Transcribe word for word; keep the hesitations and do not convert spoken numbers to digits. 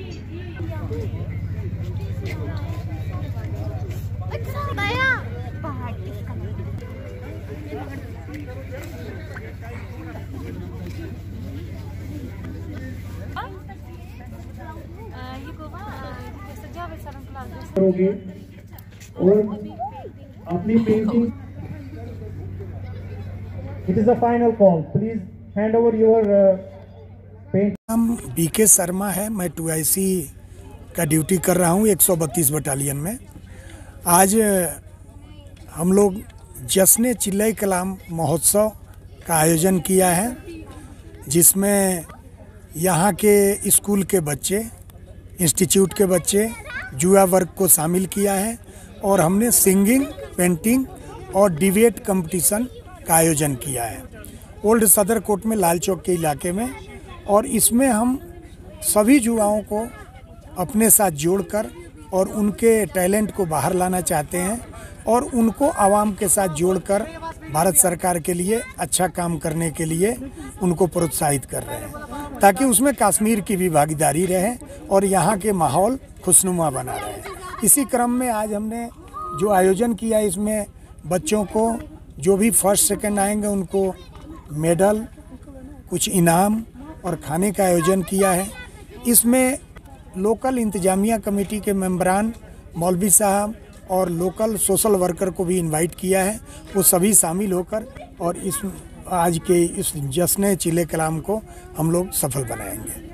करोगे और अपनी painting. It is a final call, please hand over your paint. नाम बीके शर्मा है, मैं टू आई सी का ड्यूटी कर रहा हूँ एक सौ बत्तीस बटालियन में। आज हम लोग जश्न चिल्लई कलाम महोत्सव का आयोजन किया है, जिसमें यहाँ के स्कूल के बच्चे, इंस्टीट्यूट के बच्चे, जुआ वर्ग को शामिल किया है और हमने सिंगिंग, पेंटिंग और डिबेट कंपटीशन का आयोजन किया है ओल्ड सदर कोर्ट में, लाल चौक के इलाके में। और इसमें हम सभी युवाओं को अपने साथ जोड़कर और उनके टैलेंट को बाहर लाना चाहते हैं और उनको आवाम के साथ जोड़कर भारत सरकार के लिए अच्छा काम करने के लिए उनको प्रोत्साहित कर रहे हैं, ताकि उसमें कश्मीर की भी भागीदारी रहे और यहाँ के माहौल खुशनुमा बना रहे। इसी क्रम में आज हमने जो आयोजन किया, इसमें बच्चों को जो भी फर्स्ट सेकंड आएंगे उनको मेडल, कुछ इनाम और खाने का आयोजन किया है। इसमें लोकल इंतजामिया कमेटी के मेंबरान, मौलवी साहब और लोकल सोशल वर्कर को भी इनवाइट किया है। वो सभी शामिल होकर और इस आज के इस जश्न चिल्लई कलाम को हम लोग सफल बनाएंगे।